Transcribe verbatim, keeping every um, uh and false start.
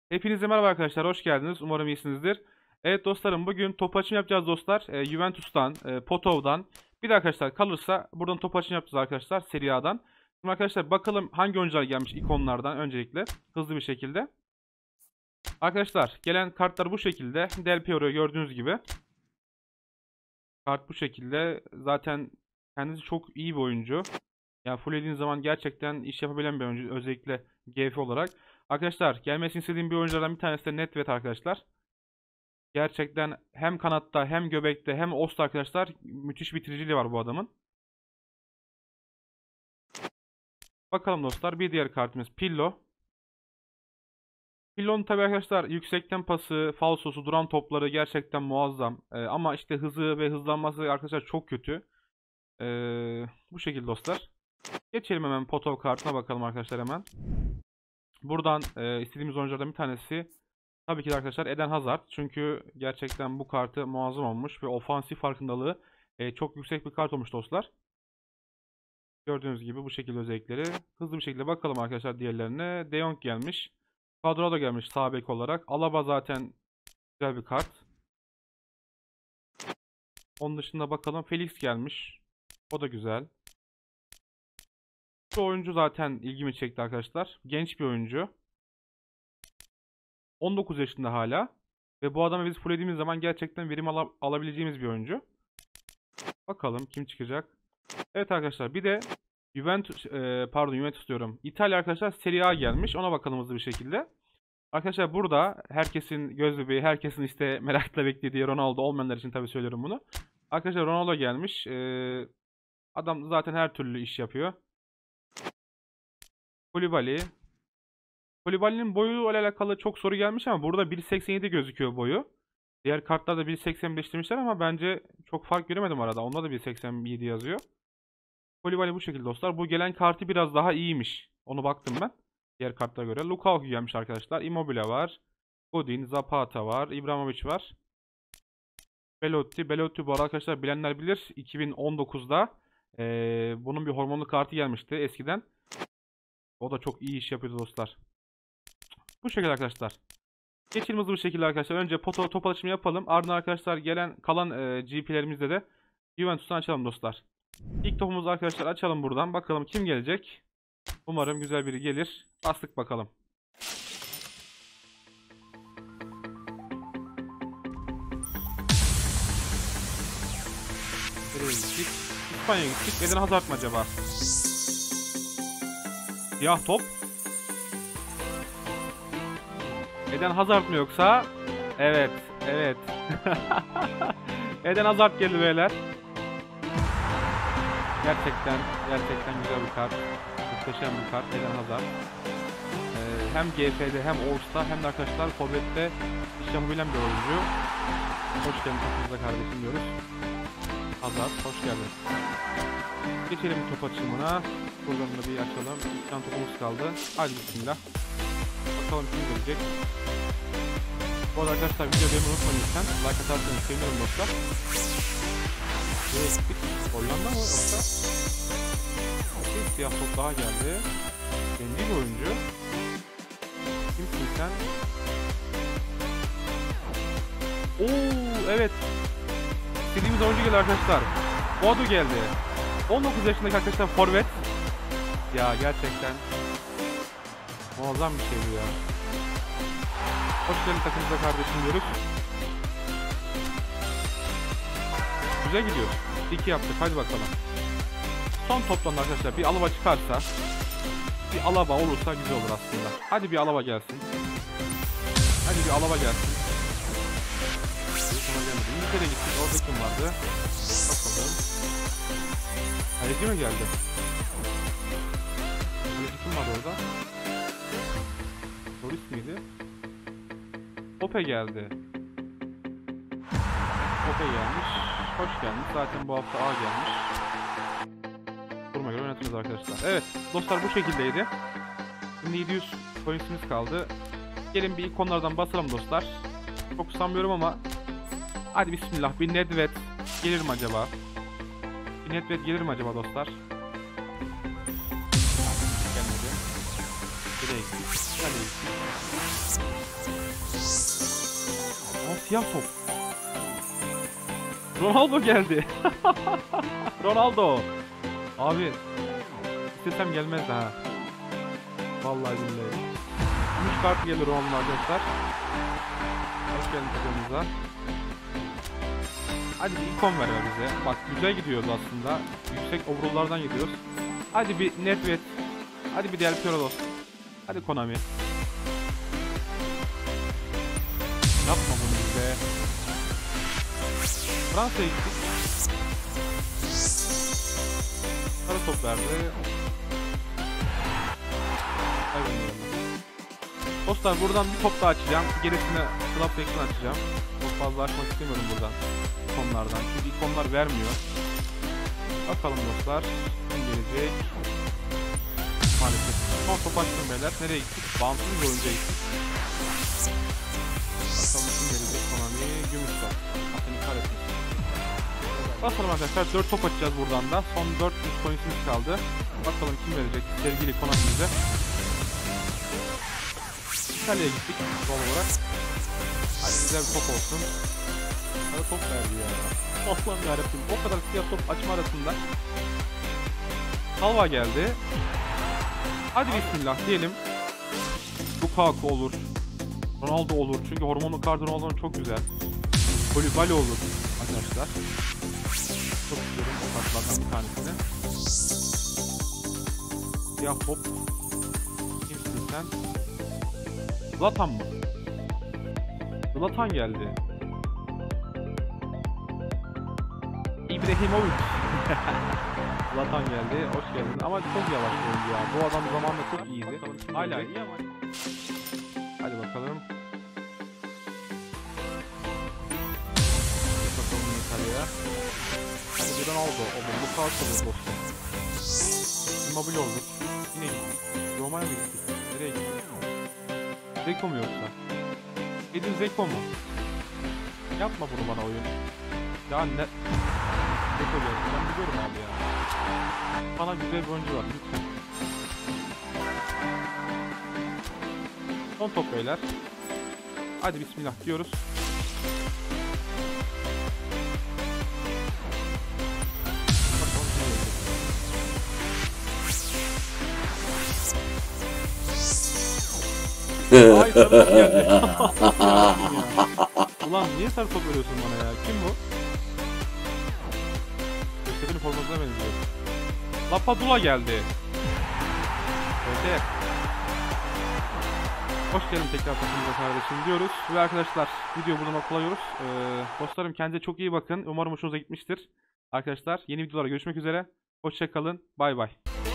Hepinize merhaba arkadaşlar, hoş geldiniz. Umarım iyisinizdir. Evet dostlarım, bugün top açım yapacağız dostlar. E, Juventus'tan, e, Potov'dan. Bir de arkadaşlar kalırsa buradan top açım yapacağız arkadaşlar Serie A'dan. Şimdi arkadaşlar bakalım hangi oyuncular gelmiş ikonlardan öncelikle. Hızlı bir şekilde. Arkadaşlar gelen kartlar bu şekilde. Del Piero'yu gördüğünüz gibi. Kart bu şekilde. Zaten kendisi çok iyi bir oyuncu. Yani fulllediğin zaman gerçekten iş yapabilen bir oyuncu. Özellikle G F olarak. Arkadaşlar gelmesini istediğim bir oyunculardan bir tanesi de Nedved arkadaşlar. Gerçekten hem kanatta hem göbekte hem osta arkadaşlar müthiş bitiriciliği var bu adamın. Bakalım dostlar, bir diğer kartımız Pillo. Pillo'nun tabi arkadaşlar yüksekten pası, falsosu, duran topları gerçekten muazzam. Ee, ama işte hızı ve hızlanması arkadaşlar çok kötü. Ee, bu şekilde dostlar. Geçelim hemen Potov kartına bakalım arkadaşlar hemen. Buradan e, istediğimiz oyunculardan bir tanesi tabii ki de arkadaşlar Eden Hazard. Çünkü gerçekten bu kartı muazzam olmuş ve ofansif farkındalığı e, çok yüksek bir kart olmuş dostlar. Gördüğünüz gibi bu şekilde özellikleri. Hızlı bir şekilde bakalım arkadaşlar diğerlerine. De Jong gelmiş. Cuadrado gelmiş sağ bek olarak. Alaba zaten güzel bir kart. Onun dışında bakalım Felix gelmiş. O da güzel. Bu oyuncu zaten ilgimi çekti arkadaşlar. Genç bir oyuncu. on dokuz yaşında hala. Ve bu adamı biz fulllediğimiz zaman gerçekten verim al alabileceğimiz bir oyuncu. Bakalım kim çıkacak. Evet arkadaşlar, bir de Juventus e, pardon Juventus diyorum. İtalya arkadaşlar Serie A gelmiş. Ona bakalım hızlı bir şekilde. Arkadaşlar burada herkesin göz bebeği, herkesin işte merakla beklediği Ronaldo olmayanlar için tabii söylüyorum bunu. Arkadaşlar Ronaldo gelmiş. Ee, adam zaten her türlü iş yapıyor. Koulibaly. Koulibaly'nin boyu ile alakalı çok soru gelmiş ama burada bir seksen yedi gözüküyor boyu. Diğer kartlarda bir seksen beş demişler ama bence çok fark göremedim arada. Onda da bir seksen yedi yazıyor. Koulibaly bu şekilde dostlar. Bu gelen kartı biraz daha iyiymiş. Onu baktım ben. Diğer kartlara göre. Lukaku gelmiş arkadaşlar. Immobile var. Godin, Zapata var. Ibrahimovic var. Belotti. Belotti bu arada arkadaşlar bilenler bilir. iki bin on dokuzda ee, bunun bir hormonlu kartı gelmişti eskiden. O da çok iyi iş yapıyordu dostlar. Bu şekilde arkadaşlar. Geçelim hızlı bir şekilde arkadaşlar. Önce poto top alışımı yapalım. Ardından arkadaşlar gelen kalan e, G P'lerimizde de Juventus'tan açalım dostlar. İlk topumuzu arkadaşlar açalım buradan. Bakalım kim gelecek. Umarım güzel biri gelir. Bastık bakalım. Nereye gittik? İspanya'ya gittik. Eden Hazard mı acaba? Siyah top. Eden Hazard mı yoksa? Evet. Evet. Eden Hazard geldi beyler. Gerçekten gerçekten güzel bir kart. Muhteşem bir kart. Eden Hazard. Ee, hem G F'de hem All-Star hem de arkadaşlar Forvet'te iş yapabilen bir oyuncu. Hoş geldin takımımıza kardeşim diyoruz. Hazard hoş geldin. Geçelim top açılımına. Buradan da bir açalım. Bir tane topumuz kaldı. Hadi bismillah. Bakalım kim gelecek. Bu arada arkadaşlar videoyu beğenmeyi unutmayın lütfen. Like atarsanız sevinirim dostlar. Buraya gittik. Hollanda mı yoksa? Bir siyah top daha geldi. Kendi bir oyuncu. Kimsin sen? Oo evet. İstediğimiz oyuncu geldi arkadaşlar. Boadu geldi. on dokuz yaşındaki arkadaşlar forvet. Ya gerçekten muazzam bir şey bu ya. Hoş geldin takımımıza kardeşim diyoruz. Güzel gidiyor. iki yaptık, hadi bakalım. Son toptan arkadaşlar bir Alaba çıkarsa, bir Alaba olursa güzel olur aslında. Hadi bir Alaba gelsin. Hadi bir Alaba gelsin. İngiltere gittik, orada kim vardı? Bakalım. Kaleci mi geldi? Kaleci kim var orada? Loris miydi? Pope geldi. Pope gelmiş. Hoş gelmiş. Zaten bu hafta A gelmiş. Duruma göre oynatıyoruz arkadaşlar. Evet dostlar, bu şekildeydi. Şimdi yedi yüz coinsimiz kaldı. Gelin bir ikonlardan basalım dostlar. Çok sanmıyorum ama hadi bismillah, bir Nedved gelir mi acaba? Bir Nedved gelir mi acaba dostlar? Gelmedi. Nereye gittik? Nereye gittik? siyah top. Ronaldo geldi. Ronaldo. Abi istesem gelmezdi ha. Vallahi billahi. Gümüş kart gelir Ronaldo arkadaşlar. Hoş geldin takımımıza. Hadi bir ikon ver bize. Bak güzel gidiyoruz aslında. Yüksek overall'lardan gidiyoruz. Hadi bir Nedved. Hadi bir diğer Pyrolos. Hadi Konami. Yapma bunu bize. Fransa'ya gittik. Sarı top verdi. Dostlar buradan bir top daha açacağım. Gerisini Club Deck'ten açacağım. Çok fazla açmak istemiyorum buradan. İkonlardan. Çünkü ikonlar vermiyor. Bakalım dostlar. Kim gelecek? Maalesef. Son top açtım beyler. Nereye gittik? Bağımsız bir oyuncuya gittik. Bakalım kim gelecek? Konami. Gümüş top. Aslında kahretsin. Bakalım arkadaşlar. dört top açacağız buradan da. Son dört yüz coinsimiz kaldı. Bakalım kim verecek? Sevgili Konami bize. İtalya'ya gittik doğal olarak. Hadi güzel bir top olsun. Hadi top verdi ya. Allah'ım yarabbim. O kadar siyah top açma arasında. Halva geldi. Hadi bismillah diyelim. Lukaku olur. Ronaldo olur. Çünkü hormonlu kartı Ronaldo'nun çok güzel. Koulibaly olur arkadaşlar. Çok istiyorum o kartlardan bir tanesini. Siyah top. Kimsin sen? Zlatan mı? Zlatan geldi. İbrahimovic. Zlatan geldi. Hoş geldin. Ama çok yavaş oyuncu ya. Bu adam zamanında çok iyiydi. Hala iyi ama. Hadi bakalım. Bakalım İtalya'ya. Hadi bir Ronaldo olur. Lukaku olur dostum. Immobile olur. Yine gittik. Roma'ya mı gittik? Nereye gittik? Zeko mu yoksa? Edin Zeko mu? Yapma bunu bana oyun. Ya ne? Zeko geldi. Ben biliyorum abi ya. Bana güzel bir oyuncu var lütfen. Son top beyler. Hadi bismillah diyoruz. Ay sarı top geldi. Ulan niye sarı top veriyorsun bana ya? Kim bu? Göztepe'nin formasına benziyor. Lapadula geldi. Evet. Hoş geldin tekrar takımımıza kardeşim diyoruz. Ve arkadaşlar videoyu burada noktalıyoruz. Ee, dostlarım kendinize çok iyi bakın. Umarım hoşunuza gitmiştir. Arkadaşlar yeni videolara görüşmek üzere. Hoşça kalın. Bay bay.